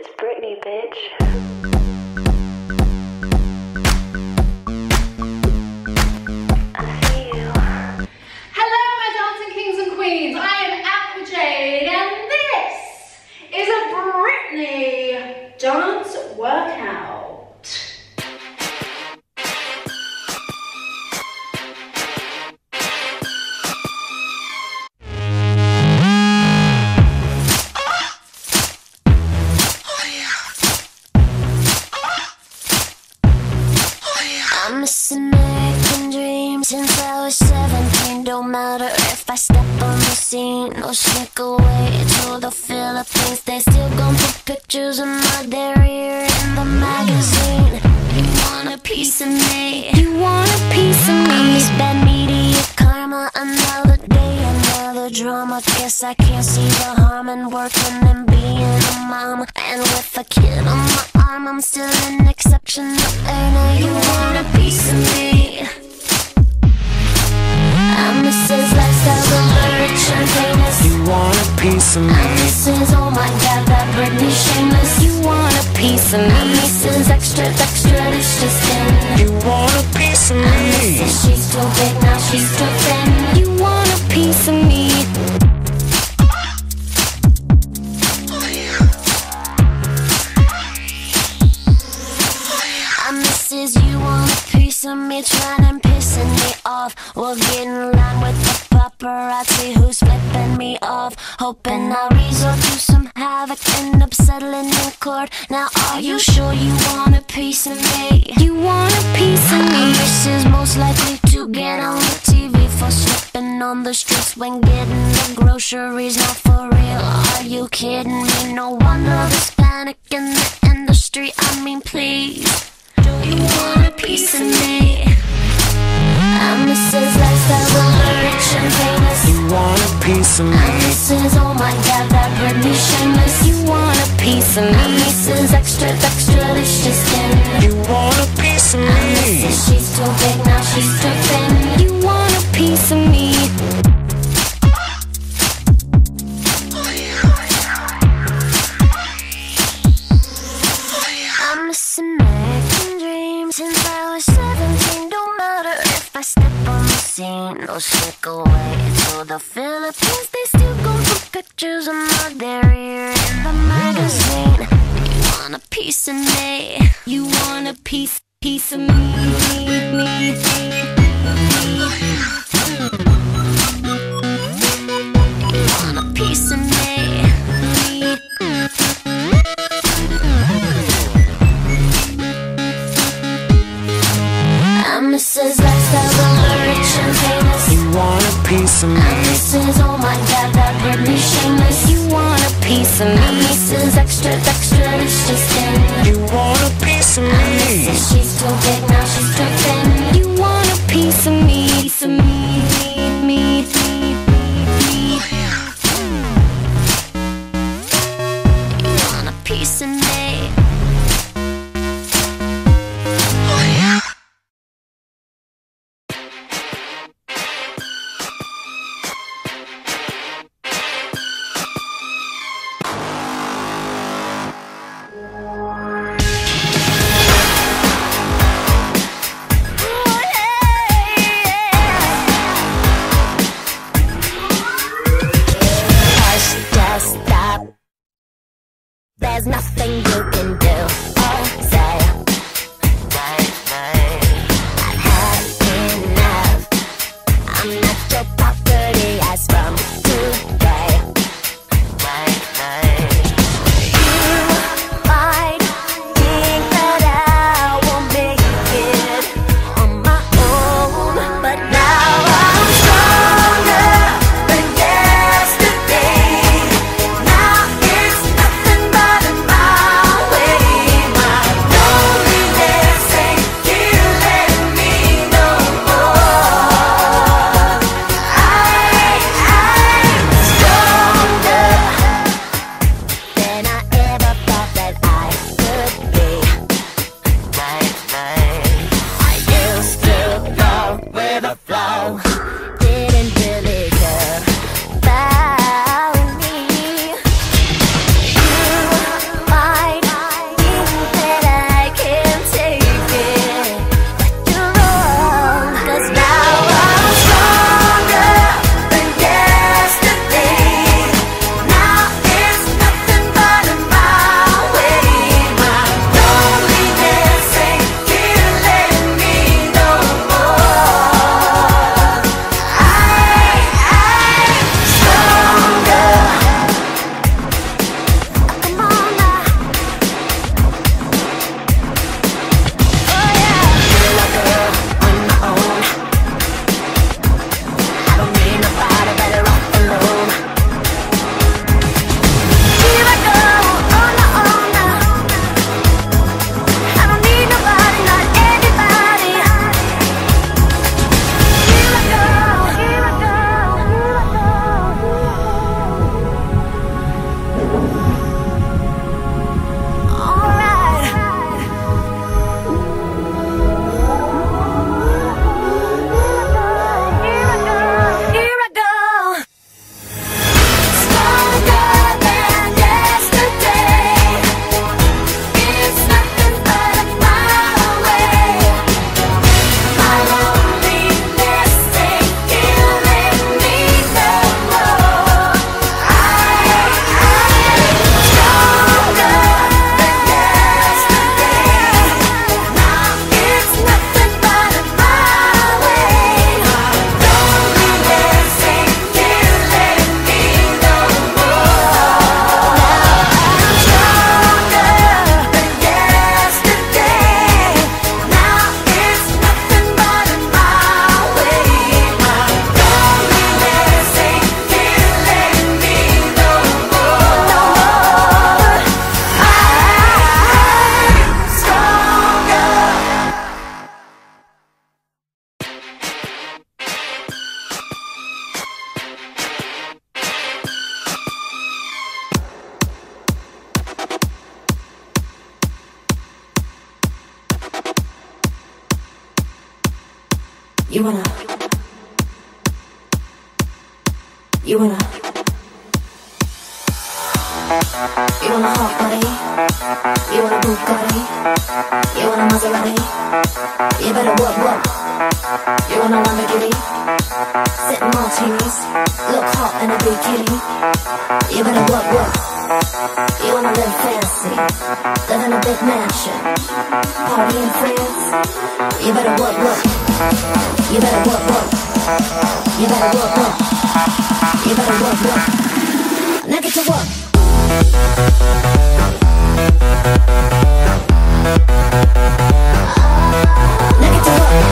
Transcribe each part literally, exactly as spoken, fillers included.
It's Britney, bitch. I see you. Hello, my dancing kings and queens. I am Apple Jade, and this is a Britney dance workout. I'm missing American dreams since I was seventeen. Don't matter if I step on the scene or sneak away to the Philippines. They still gon' put pictures of my derriere in the magazine. You want a piece of me? You want a piece of me? I'm this bad media karma. Another day, another drama. Guess I can't see the harm in working and being a mom. And with a kid on my arm, I'm still an exceptional earner. You want a piece of me? I'm Missus Lifestyle, the rich and famous. You want a piece of me? I'm Missus Oh my God, that Britney shameless. You want a piece of me? I'm Missus Extra, extra, delicious thin. You want a piece of me? I'm Missus She's too big, now she's too thin. You want a piece of me? I'm Missus You want a piece of me, trying and pissing me off. We'll get in line with the paparazzi who's flipping me off. Hoping I'll resort to some havoc, end up settling in court. Now are you sure you want a piece of me? You want a piece of me? Missus Most likely to get on the T V for slipping on the streets when getting the groceries. Not for real, are you kidding me? No wonder there's panic in the industry. I mean, please, you want a piece of me? I'm Missus Lifestyle, the rich and famous. You want a piece of me? I'm Missus Oh my God, that Britney shameless. You want a piece of me? I'm Missus Extra, extra, delicious thin. You want a piece of I'm me? Missus She's too big, now she's too thin. You want a piece of me? I'm missing American dreams since I was seventeen. Don't matter if I step on the scene or sneak away to the Philippines. They still gon' put pictures of my derriere in the magazine. You want a piece of me? You want a piece, piece of me, me, me, me. You want a piece of me? Me. I'm Missus Lifestyle, the rich and famous. You want a piece of me? I'm Missus Oh my God, that Britney shameless. You want a piece of me? I'm Missus Extra, extra, delicious thin. You want a piece of I'm me? Missus She's too big, now she's too thin. You want a piece of me? Piece of me, me, me, me, me. You want a piece of me? There's nothing you can do or say. I've had enough. I'm not your property as from today. You might think that I won't make it on my own, but now I'm stronger than yesterday. Now it's nothing but a my way. You wanna, you wanna, you want a hot body, you want a Bugatti, you want a Maserati, you better work, work. You want a Lamborghini, sitting martinis, look hot in a bikini. You better work, work. You wanna live fancy, live in a big mansion, party in France. You better work, work. You better work, work. You better work, work. You better work, work. Now get to work. Now get to work.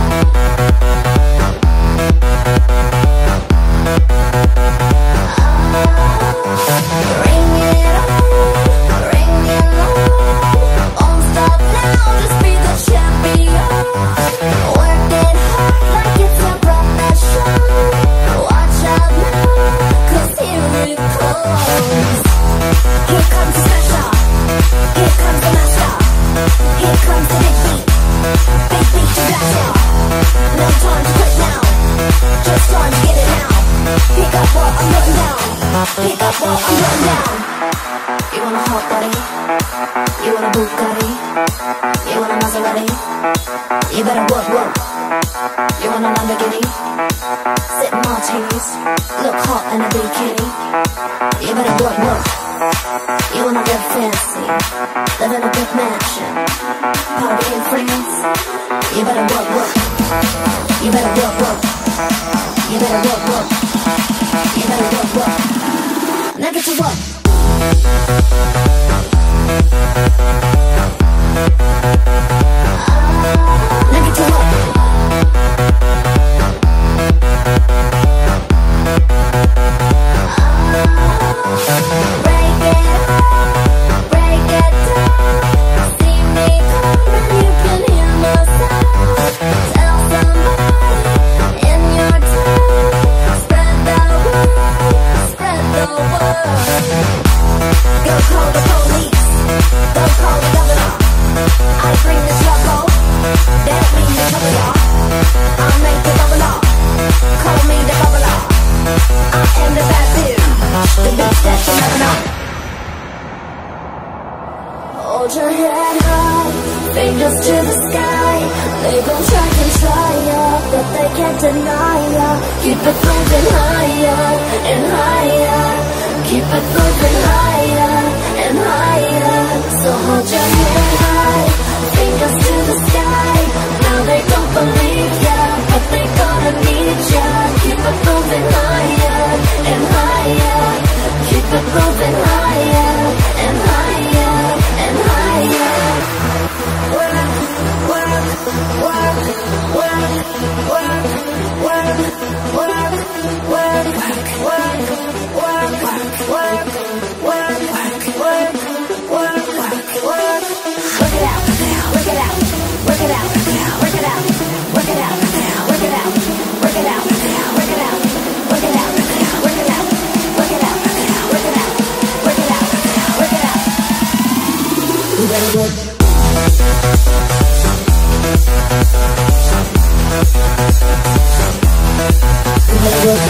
Ring it on, ring it on. Won't stop now, just be the champion. Work it hard like it's a profession. Watch out now, 'cause here it comes. Here comes the smasher, here comes the master, here comes the big beat, big beat to blast off. No time to quit now, just time to get it now. Pick up what I'm putting down, pick up what I'm putting down. You want a hot body, you want a Bugatti, you want a Maserati, you better work, work. You want a Lamborghini, sip martinis, look hot in a bikini. You better work, work. You wanna live fancy, live in a big mansion, party in France. You better work, work. You better work, work. You better work, work. You better work, work. Now get to work. Now get to work. Break it up, break it down. See me coming, you can hear my sound. Tell somebody in your town. Spread the word, spread the word. Go call the police, go call the governor. I bring the trouble, that means the trouble, y'all. I'll make the bubble up, call me the bubbler. I am the bad bitch, the bitch that you never know. Hold your head high, fingers to the sky. They gon' try and try ya, but they can't deny ya. Keep it moving higher and higher. Keep it moving higher and higher. So hold your head high, fingers to the sky. Now they don't believe ya, but they gonna need ya. Keep it moving higher and higher. Keep it moving higher and higher and higher. Work, work, work, work, work, work, work, work, work, work, work, work, work, work, work. Work it out, work it out, work it out, work it out, work it out, work it out, work it out, work it out, work it out, work it out, work it out, work it out, work it out, work it out. You better work. You better work.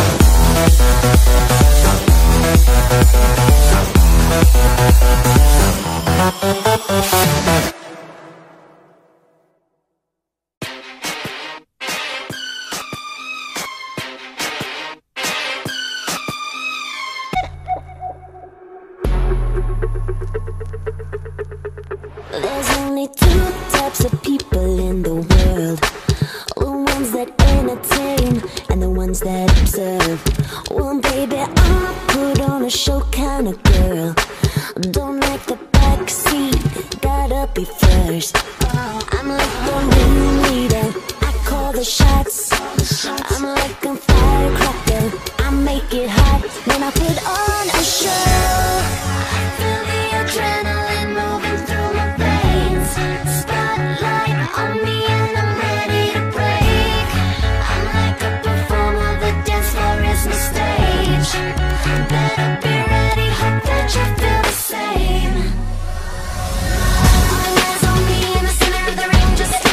There's only two types of people in the world. The ones that entertain and the ones that observe. Well, baby, I'm a put on a show kind of girl. Don't like the back seat, gotta be first. I'm like the room leader, I call the shots. I'm like a firecracker, I make it hot when I put on a show. Feel the adrenaline moving through my veins. Spotlight on me and I'm ready to break. I'm like a performer, the dance floor is my stage. Better be ready, hope that you feel the same. All eyes on me in the center of the ring, just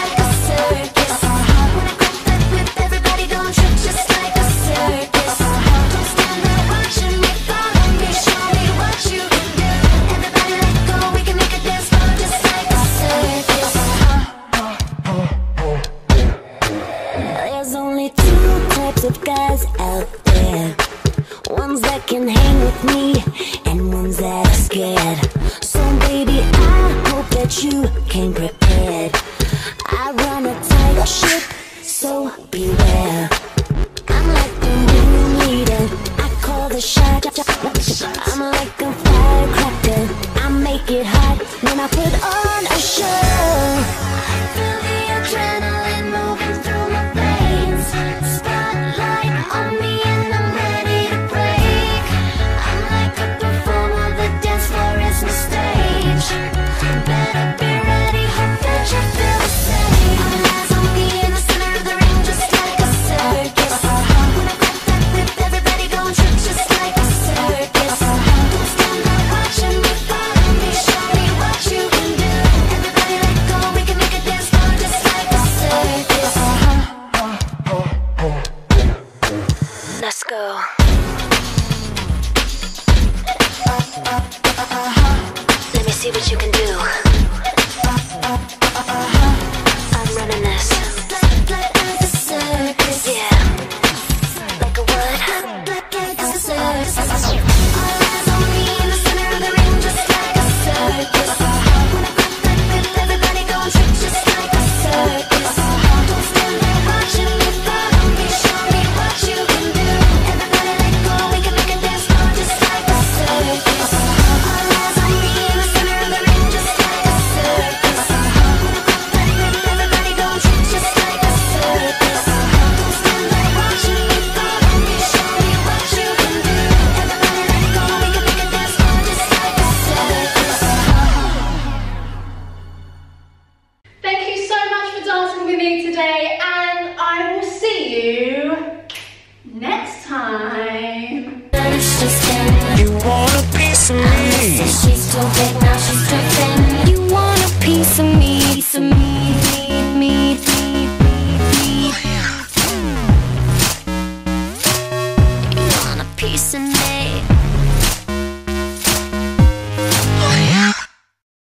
but you came prepared. I run a tight ship, so beware. I'm like the ringleader, I call the shot. I'm like a firecracker, I make it hot when I put on a show. Feel the adrenaline moving through my veins. Spotlight on me and I'm ready to break. I'm like a performer, the dance floor is my stage. Better be ready, hope that you feel the same. All eyes on me in the center of the ring, just like a circus. When I crack that whip, everybody gon' trip just like a circus. Don't stand there watching me, follow me, show me what you can do. Everybody let go, we can make a dance floor just like a circus. Let's go. Let me see what you can do.